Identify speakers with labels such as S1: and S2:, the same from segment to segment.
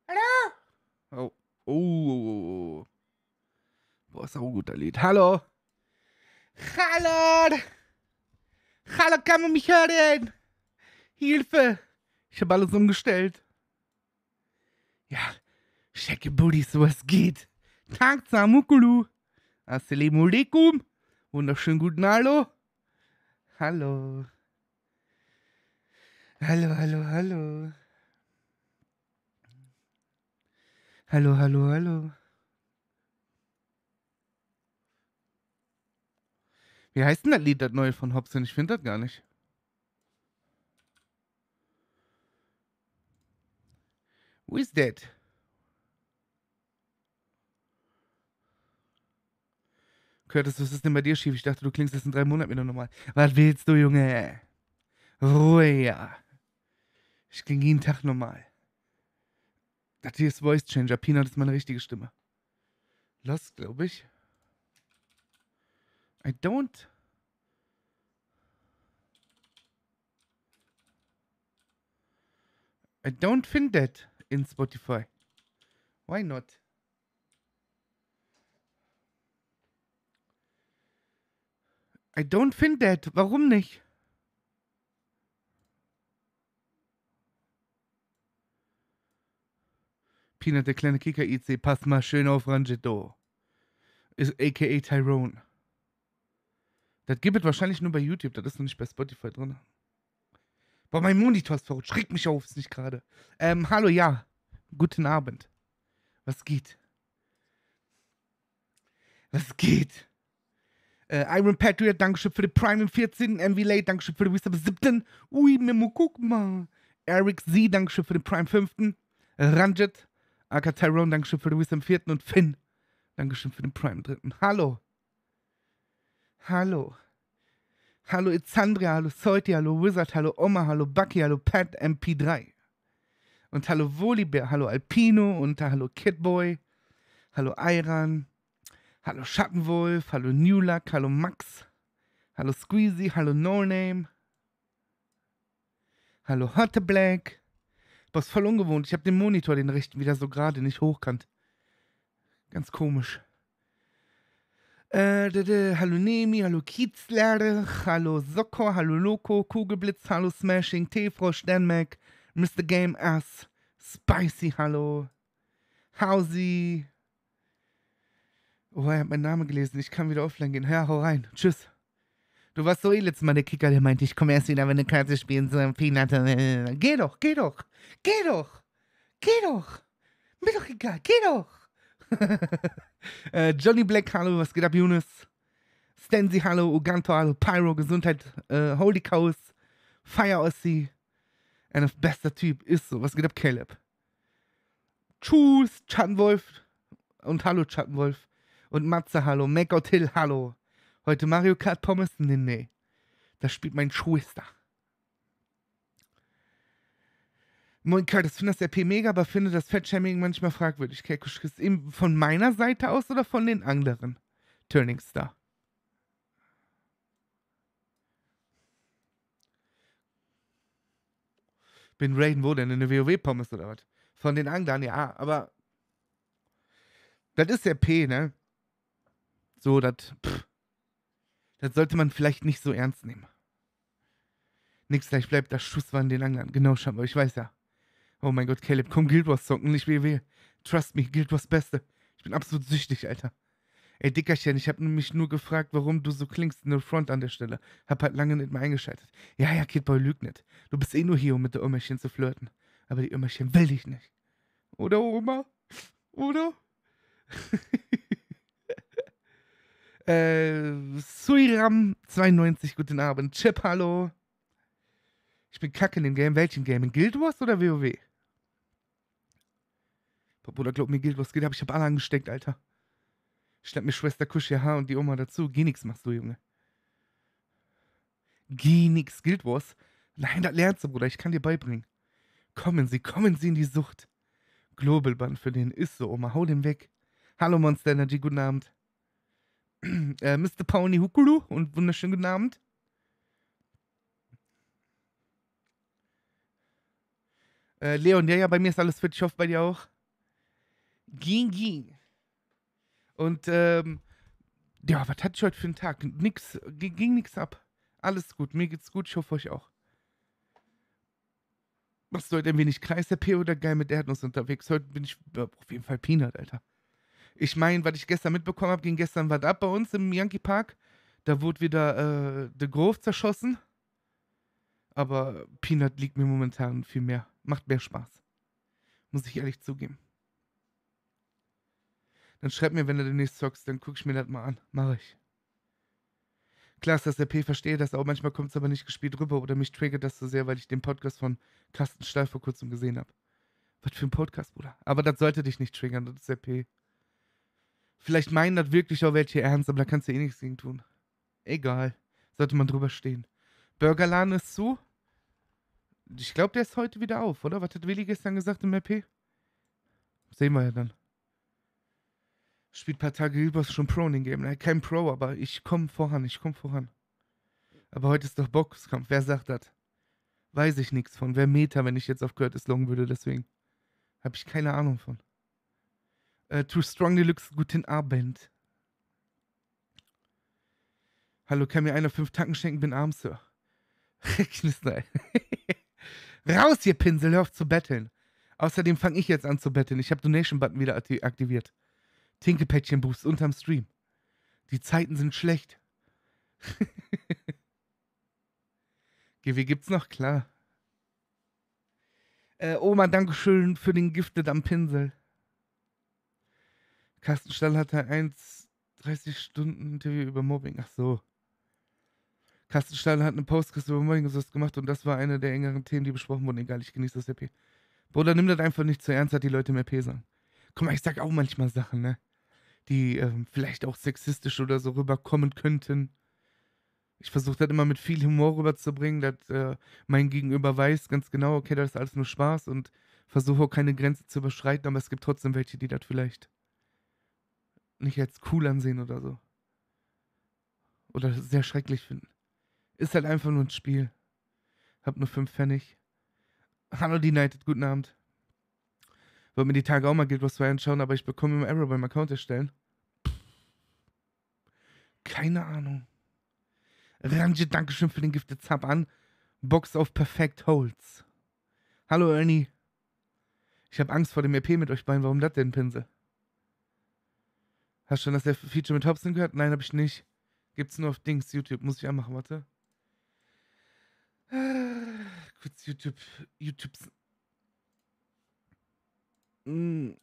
S1: Hallo? Oh. Oh. Boah, ist auch ein guter Lied. Hallo? Hallo? Hallo, kann man mich hören? Hilfe! Ich habe alles umgestellt. Ja, Shaggy Booty, sowas geht. Tag, Samukulu. Assalamu alaikum. Wunderschönen guten Hallo. Hallo. Hallo, hallo, hallo. Hallo, hallo, hallo. Wie heißt denn das Lied, das neue von Hobson? Ich finde das gar nicht. Who is that? Curtis, was ist denn bei dir schief? Ich dachte, du klingst jetzt in 3 Monaten wieder normal. Was willst du, Junge? Ruhe, ja. Ich klinge jeden Tag normal. Das hier ist Voice Changer. Peanut ist meine richtige Stimme. Lost, glaube ich. I don't find that in Spotify. Why not? I don't find that. Warum nicht? Peanut, der kleine Kicker-IC, pass mal schön auf Rangetto. Ist a.k.a. Tyrone. Das gibt es wahrscheinlich nur bei YouTube, das ist noch nicht bei Spotify drin. Boah, mein Monitor ist verrückt, schreckt mich auf, ist nicht gerade. Hallo, ja. Guten Abend. Was geht? Was geht? Iron Patriot, Dankeschön für die Prime im 14. MV Late, Dankeschön für die Wisdom im 7. Ui, Memo, guck mal. Eric Z, Dankeschön für den Prime 5. Ranjit, Aka Tyrone, Dankeschön für den Wisdom im 4. Und Finn, Dankeschön für den Prime 3. Hallo. Hallo. Hallo Itzandria, hallo Seuti, hallo Wizard, hallo Oma, hallo Bucky, hallo Pat MP3. Und hallo Volibär, hallo Alpino und hallo Kidboy, hallo Iran, hallo Schattenwolf, hallo Newluck, hallo Max, hallo Squeezy, hallo No Name, hallo Hotte Black. Was voll ungewohnt, ich habe den Monitor, den rechten, wieder so gerade, nicht hochkant. Ganz komisch. Hallo Nemi, hallo Kiezlerde, hallo Sokko, hallo Loco, Kugelblitz, hallo Smashing, T-Frau, Sternmac, Mr. Game Ass, Spicy, hallo, Hausi. Oh, er hat meinen Namen gelesen, ich kann wieder offline gehen. Ja, hau rein, tschüss. Du warst so letztes Mal der Kicker, der meinte, ich komme erst wieder, wenn eine Karte spielen soll. Peanut. Geh doch, geh doch, geh doch, geh doch. Mir doch egal, geh doch. Johnny Black, hallo, was geht ab, Yunus? Stanzi, hallo, Uganto, hallo, Pyro, Gesundheit, Holy Cows, Fire Ossi, ein bester Typ, ist so, was geht ab, Caleb? Tschüss, Schattenwolf und hallo, Schattenwolf. Und Matze, hallo, Makeout Hill, hallo. Heute Mario Kart Pommes? Nee. Das spielt mein Schwester. Moin Curtis, finde das RP mega, aber finde das Fettshaming manchmal fragwürdig. Kekusch, ist eben von meiner Seite aus oder von den anderen? Turning Star. Bin Raiden, wo denn? In der WoW-Pommes oder was? Von den Anglern, ja, aber das ist RP, ne? So, das sollte man vielleicht nicht so ernst nehmen. Nix gleich bleibt das Schuss war an den Anglern. Genau, Schammer, ich weiß ja. Oh mein Gott, Caleb, komm Guild Wars zocken, nicht WoW. Trust me, Guild Wars Beste. Ich bin absolut süchtig, Alter. Ey, Dickerchen, ich hab mich nur gefragt, warum du so klingst, no front an der Stelle. Hab halt lange nicht mehr eingeschaltet. Ja, Kidboy, lüg nicht. Du bist eh nur hier, um mit der Ömmerchen zu flirten. Aber die Ömmerchen will dich nicht. Oder, Oma? Oder? Suiram92, guten Abend. Chip, hallo. Ich bin kacke in dem Game. Welchen Game? In Guild Wars oder WoW? Bruder, glaub mir, Guild Wars geht ab. Ich hab alle angesteckt, Alter. Schnapp mir Schwester Kusch, ja, und die Oma dazu. Geh nix machst du, Junge. Geh nix, Guild Wars. Nein, das lernst du, Bruder. Ich kann dir beibringen. Kommen Sie in die Sucht. Global Bann für den ist so, Oma. Hau den weg. Hallo, Monster Energy, guten Abend. Mr. Pauni Hukulu und wunderschönen guten Abend. Leon, ja, bei mir ist alles fit. Ich hoffe, bei dir auch. Ging. Und, ja, was hatte ich heute für einen Tag? Nix, ging nix ab. Alles gut, mir geht's gut, ich hoffe euch auch. Machst du heute ein wenig Kreis-RP oder geil mit Erdnuss unterwegs? Heute bin ich auf jeden Fall Peanut, Alter. Ich meine, was ich gestern mitbekommen habe, ging gestern was ab bei uns im Yankee Park. Da wurde wieder The Grove zerschossen. Aber Peanut liegt mir momentan viel mehr. Macht mehr Spaß. Muss ich ehrlich zugeben. Dann schreib mir, wenn du demnächst zockst, dann guck ich mir das mal an. Mach ich. Klar ist das RP, verstehe das auch. Manchmal kommt es aber nicht gespielt rüber oder mich triggert das so sehr, weil ich den Podcast von Carsten Stahl vor kurzem gesehen habe. Was für ein Podcast, Bruder. Aber das sollte dich nicht triggern, das ist RP. Vielleicht meinen das wirklich auch welche ernst, aber da kannst du eh nichts gegen tun. Egal. Sollte man drüber stehen. Burgerladen ist zu. Ich glaube, der ist heute wieder auf, oder? Was hat Willi gestern gesagt im RP? Sehen wir ja dann. Spielt ein paar Tage über, ist schon Pro in dem Game. Nein, kein Pro, aber ich komme voran, ich komme voran. Aber heute ist doch Boxkampf. Wer sagt das? Weiß ich nichts von. Wer Meta, wenn ich jetzt auf Curtis loggen würde, deswegen. Habe ich keine Ahnung von. Too Strong Deluxe, guten Abend. Hallo, kann mir einer 5 Tacken schenken? Bin arm, Sir. Knister. Raus, ihr Pinsel, hör auf zu betteln. Außerdem fange ich jetzt an zu betteln. Ich habe Donation-Button wieder aktiviert. Tinkepäckchen-Boost unterm Stream. Die Zeiten sind schlecht. GW gibt's noch? Klar. Oma, dankeschön für den Gifted am Pinsel. Carsten Stall hatte 30-Stunden-Interview über Mobbing. Ach so. Carsten Stall hat eine Post über Mobbing gemacht und das war eine der engeren Themen, die besprochen wurden. Egal, ich genieße das RP. Bruder, nimm das einfach nicht zu ernst, hat die Leute im RP sagen. Guck mal, ich sag auch manchmal Sachen, ne? Die vielleicht auch sexistisch oder so rüberkommen könnten. Ich versuche das immer mit viel Humor rüberzubringen, dass mein Gegenüber weiß ganz genau, okay, das ist alles nur Spaß und versuche auch keine Grenze zu überschreiten, aber es gibt trotzdem welche, die das vielleicht nicht als cool ansehen oder so. Oder sehr schrecklich finden. Ist halt einfach nur ein Spiel. Hab nur 5 Pfennig. Hallo United, guten Abend. Wollte mir die Tage auch mal Guild Wars 2 anschauen, aber ich bekomme immer Error beim Account erstellen. Keine Ahnung. Ranjit, Dankeschön für den Gifted Sub an. Box auf Perfect Holds. Hallo Ernie. Ich habe Angst vor dem EP mit euch beiden. Warum das denn, Pinsel? Hast du schon das Feature mit Hobson gehört? Nein, habe ich nicht. Gibt's nur auf Dings, YouTube. Muss ich anmachen, warte. Kurz YouTube. YouTubes. Hören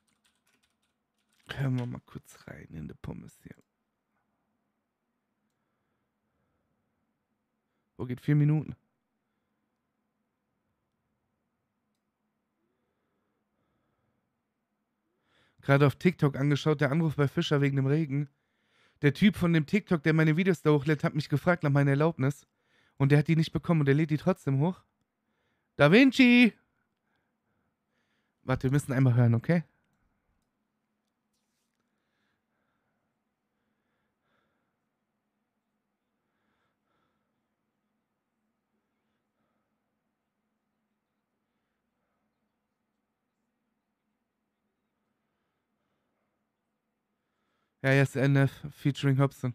S1: wir mal kurz rein in die Pommes hier. Wo geht 4 Minuten? Gerade auf TikTok angeschaut, der Anruf bei Fischer wegen dem Regen. Der Typ von dem TikTok, der meine Videos da hochlädt, hat mich gefragt nach meiner Erlaubnis. Und der hat die nicht bekommen und der lädt die trotzdem hoch. Da Vinci! Warte, wir müssen einmal hören, okay? Ja, jetzt NF featuring Hobson.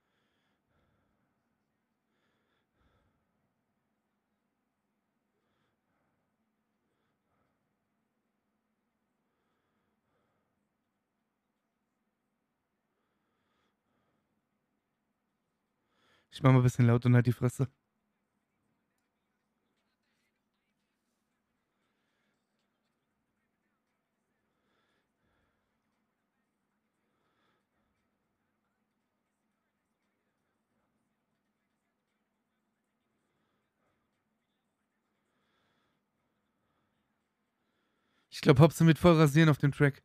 S1: Ich mach mal ein bisschen laut und halt die Fresse. Ich glaube, Hobson wird voll rasieren auf dem Track.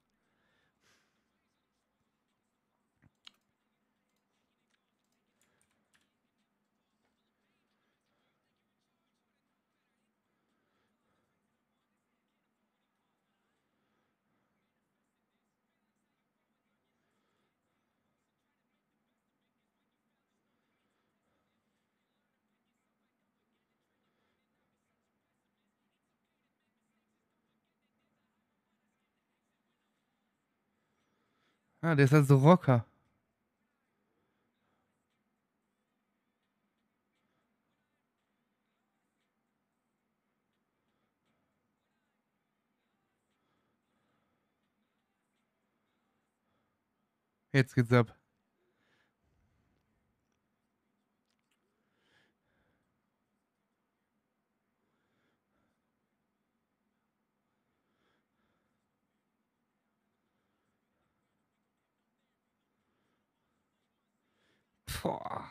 S1: Ah, der ist also Rocker. Jetzt geht's ab. Boah.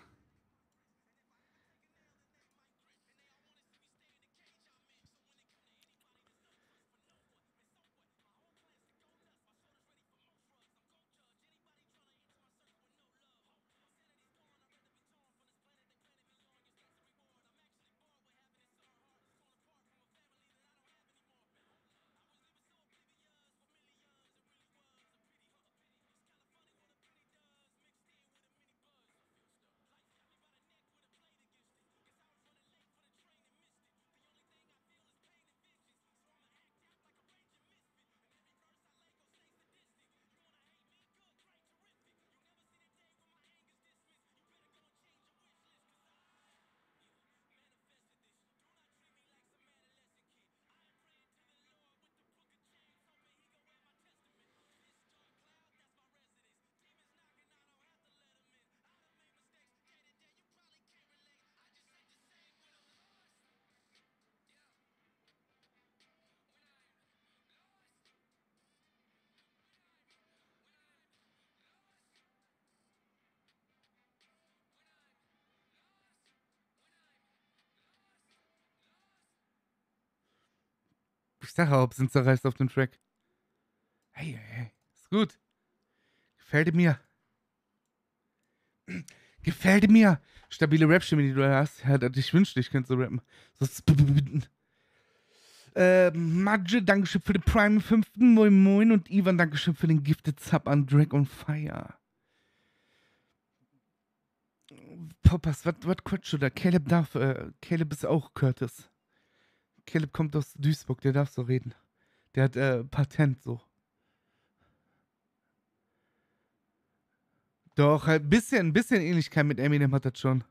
S1: Ich sag auch, sind zerreißt auf dem Track. Hey, hey, ist gut. Gefällt mir. Gefällt mir. Stabile Rap-Stimme, die du hast. Ja, ich wünschte, ich könnte so rappen. So Madge, Dankeschön für den Prime im 5. Moin Moin. Und Ivan, Dankeschön für den Gifted Sub an Drag on Fire. Poppers, was quatschst du da? Caleb ist auch Curtis. Caleb kommt aus Duisburg, der darf so reden. Der hat Patent so. Doch, halt ein bisschen Ähnlichkeit mit Eminem hat das schon.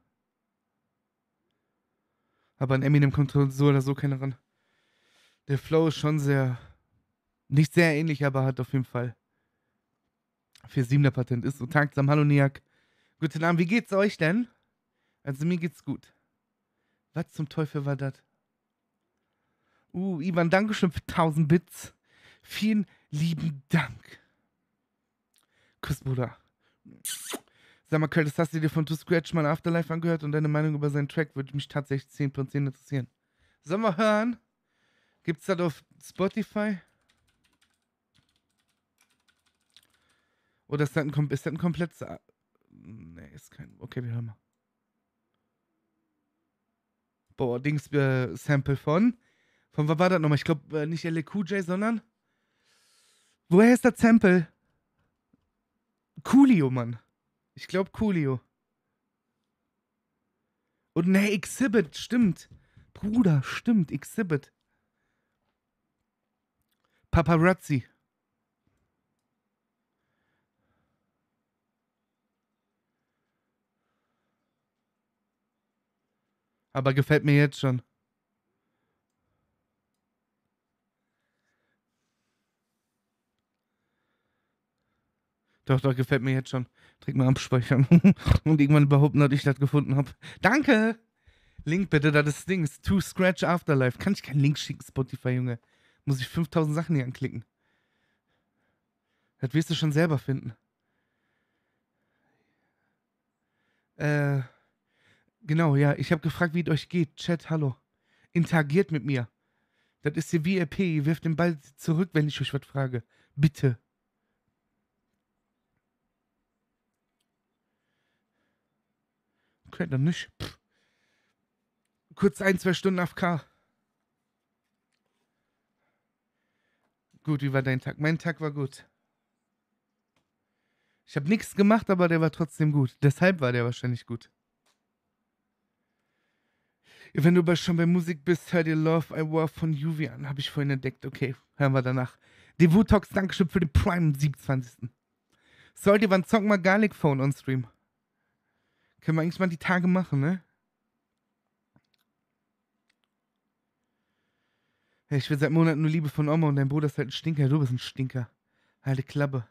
S1: Aber an Eminem kommt so oder so keiner ran. Der Flow ist schon nicht sehr ähnlich, aber hat auf jeden Fall 4-7er Patent. Ist so tagsam. Hallo Niak. Guten Abend, wie geht's euch denn? Also mir geht's gut. Was zum Teufel war das? Ivan, Dankeschön für 1000 Bits. Vielen lieben Dank. Kuss, Bruder. Sag mal, Curtis, hast du dir von To Scratch mal Afterlife angehört und deine Meinung über seinen Track würde mich tatsächlich 10 von 10 interessieren. Sollen wir hören? Gibt's das auf Spotify? Oder ist das ein komplettes... Nee, ist kein... Okay, wir hören mal. Boah, Sample von... Von was war das nochmal? Ich glaube, nicht LA Cool J, sondern... Woher ist das Sample? Coolio, Mann. Ich glaube Coolio. Und ne, Exhibit, stimmt. Bruder, stimmt, Exhibit. Paparazzi. Aber gefällt mir jetzt schon. Doch, gefällt mir jetzt schon. Trink mal abspeichern. Und irgendwann behaupten, dass ich das gefunden habe. Danke! Link bitte, das ist Dings. To Scratch Afterlife. Kann ich keinen Link schicken, Spotify, Junge? Muss ich 5000 Sachen hier anklicken. Das wirst du schon selber finden. Genau, ja. Ich habe gefragt, wie es euch geht. Chat, hallo. Interagiert mit mir. Das ist hier wie RP. Ihr wirft den Ball zurück, wenn ich euch was frage. Bitte. Okay, dann nicht. Pff. Kurz 1-2 Stunden AFK. Gut, wie war dein Tag? Mein Tag war gut. Ich habe nichts gemacht, aber der war trotzdem gut. Deshalb war der wahrscheinlich gut. Wenn du schon bei Musik bist, hör dir Love I War von Juvi an. Habe ich vorhin entdeckt. Okay, hören wir danach. Devutox, Dankeschön für den Prime am 27. Sollte wann zocken mal Garlic Phone on Stream. Können wir eigentlich mal die Tage machen, ne? Hey, ich will seit Monaten nur Liebe von Oma und dein Bruder ist halt ein Stinker. Du bist ein Stinker. Halte Klappe.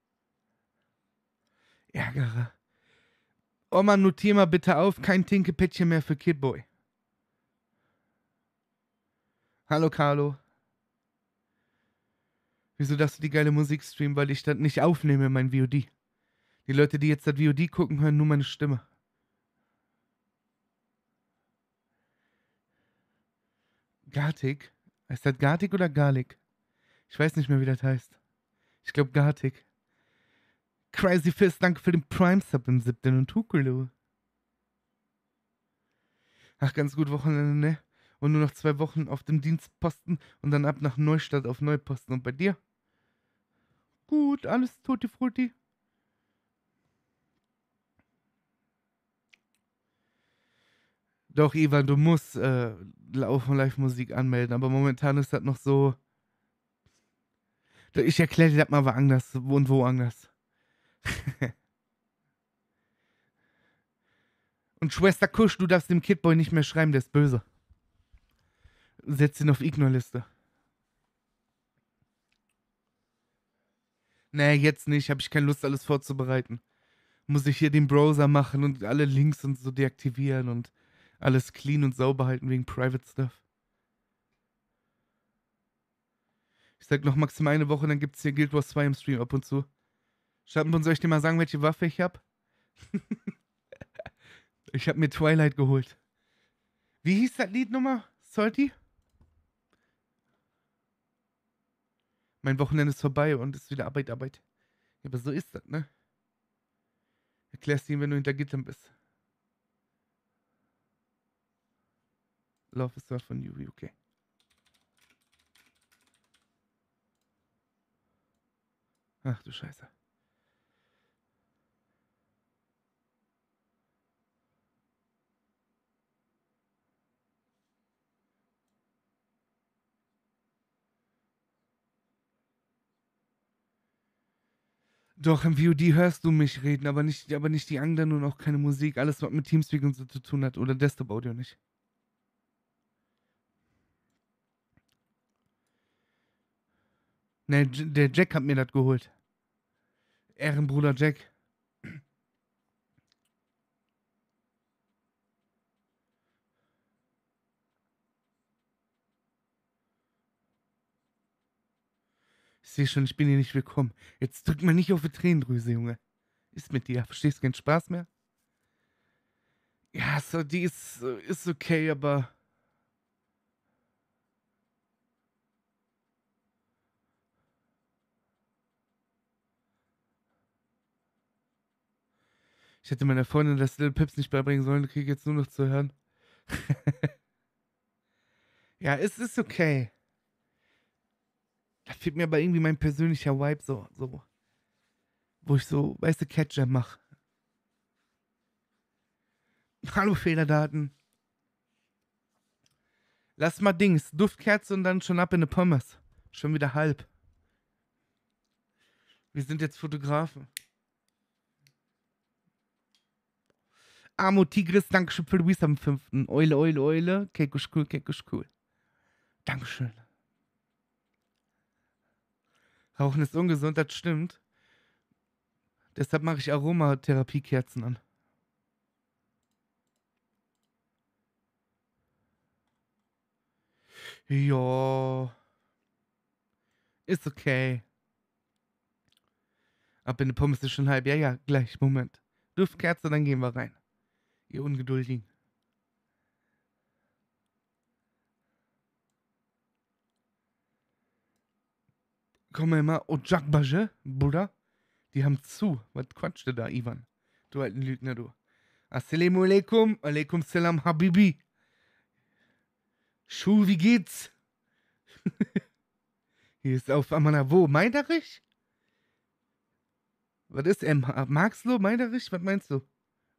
S1: Ärgere. Oma, notier mal bitte auf, kein Tinkepäckchen mehr für Kidboy. Hallo, Carlo. Wieso darfst du die geile Musik streamen? Weil ich das nicht aufnehme, mein VOD. Die Leute, die jetzt das VOD gucken, hören nur meine Stimme. Gartic? Heißt das Gartic oder Garlic? Ich weiß nicht mehr, wie das heißt. Ich glaube Gartic. Crazy Fist, danke für den Prime-Sub im 7. und Tukulu. Ach, ganz gut Wochenende, ne? Und nur noch 2 Wochen auf dem Dienstposten und dann ab nach Neustadt auf Neuposten. Und bei dir? Gut, alles tutti frutti. Doch, Ivan, du musst Live-Musik anmelden, aber momentan ist das noch so. Ich erkläre dir das mal woanders und woanders. Und Schwester Kusch, du darfst dem Kidboy nicht mehr schreiben, der ist böse. Setz ihn auf Ignore-Liste. Nee, jetzt nicht, habe ich keine Lust, alles vorzubereiten. Muss ich hier den Browser machen und alle Links und so deaktivieren und alles clean und sauber halten wegen Private Stuff. Ich sag noch maximal eine Woche, dann gibt's hier Guild Wars 2 im Stream ab und zu. Schattenbund, soll ich dir mal sagen, welche Waffe ich hab? Ich hab mir Twilight geholt. Wie hieß das Lied nochmal? Salty? Mein Wochenende ist vorbei und ist wieder Arbeit. Ja, aber so ist das, ne? Erklärst du ihm, wenn du hinter Gittern bist. Love is not von Yuri, okay. Ach du Scheiße. Doch, im VOD hörst du mich reden, aber nicht die anderen und auch keine Musik. Alles, was mit Teamspeak und so zu tun hat. Oder Desktop-Audio nicht. Ne, der Jack hat mir das geholt. Ehrenbruder Jack. Ich sehe schon, ich bin hier nicht willkommen. Jetzt drück mal nicht auf die Tränendrüse, Junge. Ist mit dir. Verstehst du keinen Spaß mehr? Ja, so, die ist okay, aber. Ich hätte meiner Freundin das Little Pips nicht beibringen sollen, kriege ich jetzt nur noch zu hören. Ja, es ist okay. Da fehlt mir aber irgendwie mein persönlicher Vibe so. Wo ich so, weißt du, Catcher mache. Hallo Fehlerdaten. Lass mal Dings, Duftkerze und dann schon ab in eine Pommes. Schon wieder halb. Wir sind jetzt Fotografen. Amo Tigris, Dankeschön für Luis am 5. Eule. Kekusch cool. Dankeschön. Rauchen ist ungesund, das stimmt. Deshalb mache ich Aromatherapiekerzen an. Ja. Ist okay. Ab in die Pommes ist schon halb. Ja, gleich, Moment. Duftkerze, dann gehen wir rein. Ihr Ungeduldigen. Komm mal immer. Ojakbaje, Bruder. Die haben zu. Was quatscht du da, Ivan? Du alten Lügner, du. Assalamu alaikum. Alaikum salam, Habibi. Schuh, wie geht's? Hier ist auf Amana, wo? Meiderich? Was ist Marxloh? Meiderich? Was meinst du?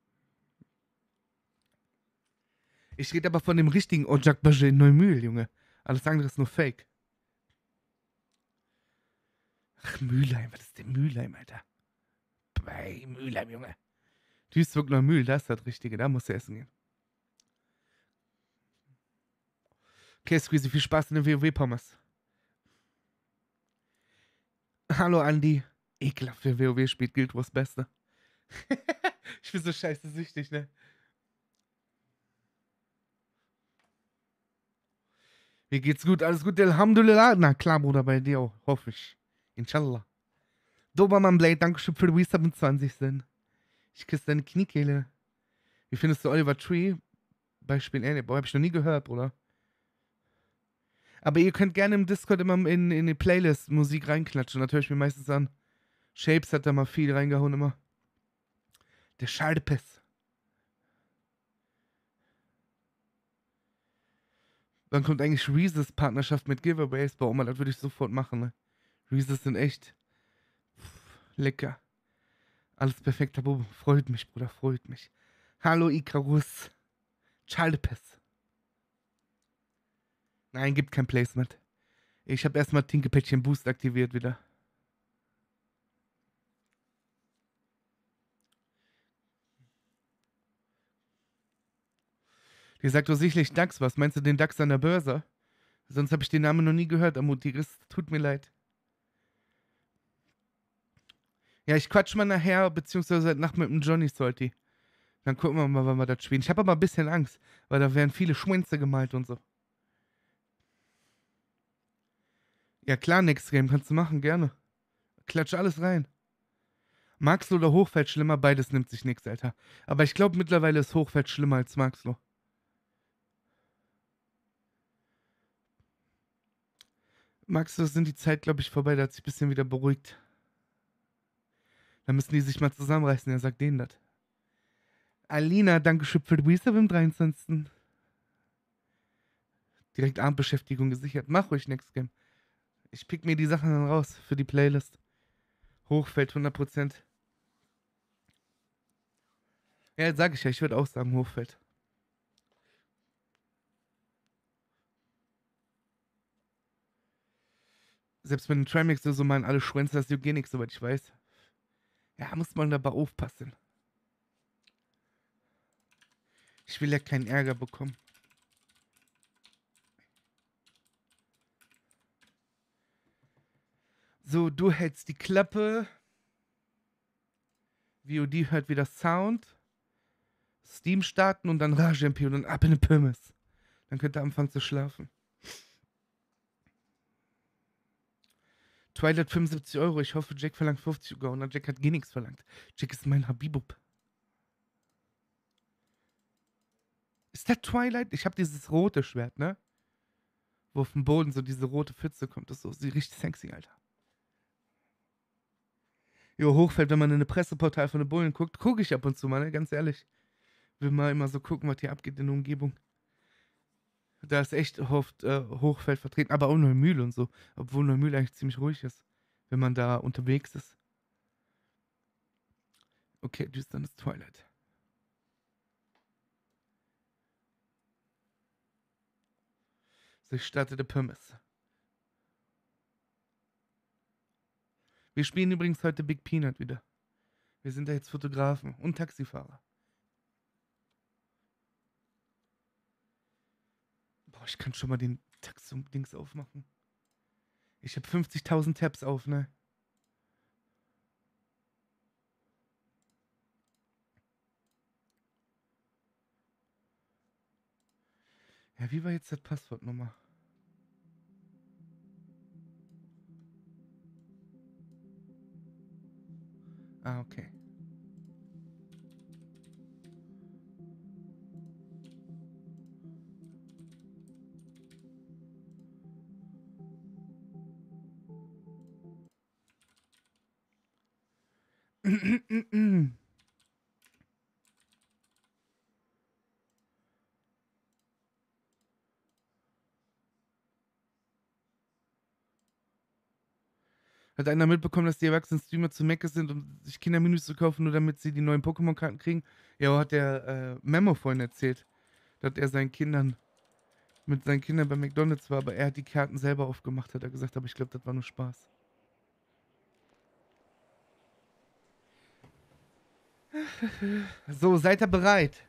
S1: Ich rede aber von dem richtigen Ojakbaje in Neumühl, Junge. Alles andere ist nur Fake. Ach, Mülheim. Was ist denn Mülheim, Alter? Ey, Mülheim, Junge. Duisburg Neumühl, das ist das Richtige. Da musst du essen gehen. Okay, Squeezy, viel Spaß in den WoW-Pommes. Hallo, Andi. Ekelhaft, wer WoW spielt, Guild Wars Beste. Ich bin so scheiße süchtig, ne? Mir geht's gut, alles gut, Alhamdulillah. Na klar, Bruder, bei dir auch, hoffe ich. Inshallah. Dobermann Blade, Dankeschön für die Resub mit 20 Cent. Ich küsse deine Kniekehle. Wie findest du Oliver Tree? Beispiel Annie. Boah, hab ich noch nie gehört, Bruder. Aber ihr könnt gerne im Discord immer in die Playlist Musik reinklatschen. Das höre ich mir meistens an. Shapes hat da mal viel reingehauen immer. Der Schaldepiss. Wann kommt eigentlich Reese's Partnerschaft mit Giveaways? Boah, Oma, das würde ich sofort machen, ne? Reese's sind echt lecker. Alles perfekt, Tabu. Freut mich, Bruder, freut mich. Hallo, Icarus. Schaldepiss. Nein, gibt kein Placement. Ich habe erstmal Tinkepäckchen Boost aktiviert wieder. Die sagt doch sicherlich DAX. Was meinst du den DAX an der Börse? Sonst habe ich den Namen noch nie gehört, Amutigris. Tut mir leid. Ja, ich quatsch mal nachher, beziehungsweise heute Nacht mit dem Johnny Salty. Dann gucken wir mal, wann wir das spielen. Ich habe aber ein bisschen Angst, weil da werden viele Schwänze gemalt und so. Ja klar, Next Game kannst du machen, gerne. Klatsch alles rein. Maxlow oder Hochfeld schlimmer? Beides nimmt sich nichts, Alter. Aber ich glaube, mittlerweile ist Hochfeld schlimmer als Maxlow. Maxlow sind die Zeit, glaube ich, vorbei. Da hat sich ein bisschen wieder beruhigt. Da müssen die sich mal zusammenreißen. Er sagt denen das. Alina, Dankeschön für die Resub im 23. Direkt Abendbeschäftigung gesichert. Mach ruhig Next Game. Ich pick mir die Sachen dann raus für die Playlist. Hochfeld 100%. Ja, sag ich ja. Ich würde auch sagen Hochfeld. Selbst mit dem Trimix so meinen alle Schwänze, das juckt nichts, soweit ich weiß. Ja, muss man dabei aufpassen. Ich will ja keinen Ärger bekommen. So, du hältst die Klappe. VOD hört wieder Sound. Steam starten und dann Rage-MP und dann ab in den Pimmes. Dann könnt ihr anfangen zu schlafen. Twilight 75 Euro. Ich hoffe, Jack verlangt 50 Euro. Und Jack hat gar nichts verlangt. Jack ist mein Habibub. Ist das Twilight? Ich habe dieses rote Schwert, ne? Wo auf dem Boden so diese rote Pfütze kommt. Das ist so, sieht richtig sexy, Alter. Jo, Hochfeld, wenn man in eine Presseportal von den Bullen guckt, gucke ich ab und zu mal, ne? Ganz ehrlich. Will mal immer so gucken, was hier abgeht in der Umgebung. Da ist echt oft Hochfeld vertreten, aber auch Neumühl und so. Obwohl Neumühl eigentlich ziemlich ruhig ist, wenn man da unterwegs ist. Okay, düsternes Twilight. So, ich starte der Pirmes. Wir spielen übrigens heute Big Peanut wieder. Wir sind da jetzt Fotografen und Taxifahrer. Boah, ich kann schon mal den Taxum-Dings aufmachen. Ich habe 50.000 Tabs auf, ne? Ja, wie war jetzt das Passwortnummer? Ah, okay. Hat einer mitbekommen, dass die erwachsenen Streamer zu Meckes sind, um sich Kindermenüs zu kaufen, nur damit sie die neuen Pokémon-Karten kriegen? Ja, hat der Memo vorhin erzählt, dass er mit seinen Kindern bei McDonalds war, aber er hat die Karten selber aufgemacht, hat er gesagt, aber ich glaube, das war nur Spaß. So, seid ihr bereit?